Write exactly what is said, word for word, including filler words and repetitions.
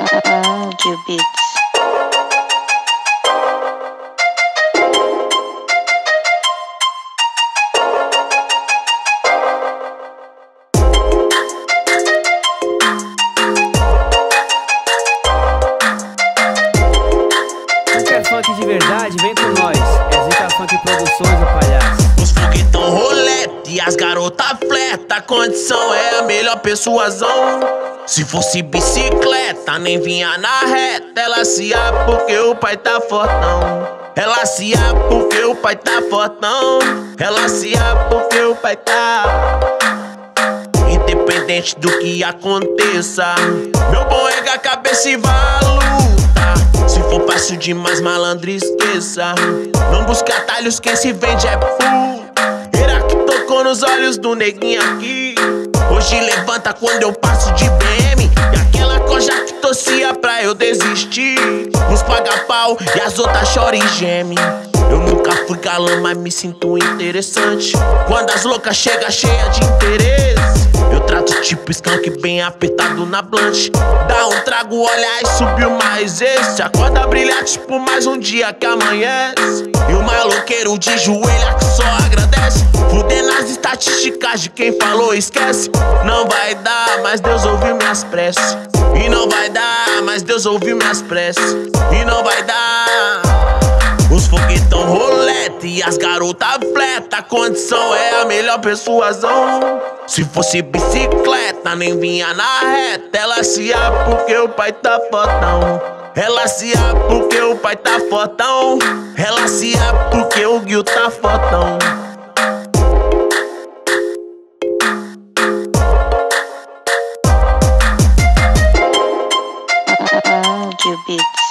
Audio Beats. Tu quer funk de verdade? Vem com nós. É Zica Funk Produções, o palhaço. Os foguetão rolete e as garotas fleta. A condição é a melhor persuasão. Se fosse bicicleta, nem vinha na reta. Ela se ia porque o pai tá fortão. Ela se ia porque o pai tá fortão. Ela se ia porque o pai tá. Independente do que aconteça, meu bom erga a cabeça e vá à luta. Se for fácil demais, malandro, esqueça. Não busque atalhos, quem se vende é puta. Era que tocou nos olhos do neguinho aqui. Hoje levanta quando eu passo de B M. E aquela coja que torcia pra eu desistir. Uns paga pau e as outras choram e gemem. Eu nunca fui galã, mas me sinto interessante quando as loucas chegam cheia de interesse. Eu trato tipo skunk bem apertado na blunt. Dá um trago, olha e subiu mais esse. Acorda brilhar tipo mais um dia que amanhece. E o maloqueiro de joelha que só agradece. Fudendo as estatísticas de quem falou esquece. Não vai dar, mas Deus ouviu minhas preces. E não vai dar, mas Deus ouviu minhas preces. E não vai dar. Os foguetão rolete e as garotas fleta. A condição é a melhor persuasão. Se fosse bicicleta, nem vinha na reta. Ela se ia porque o pai tá fortão. Ela se ia porque o pai tá fortão. Ela se ia porque o Gil tá fortão. Audio Beats.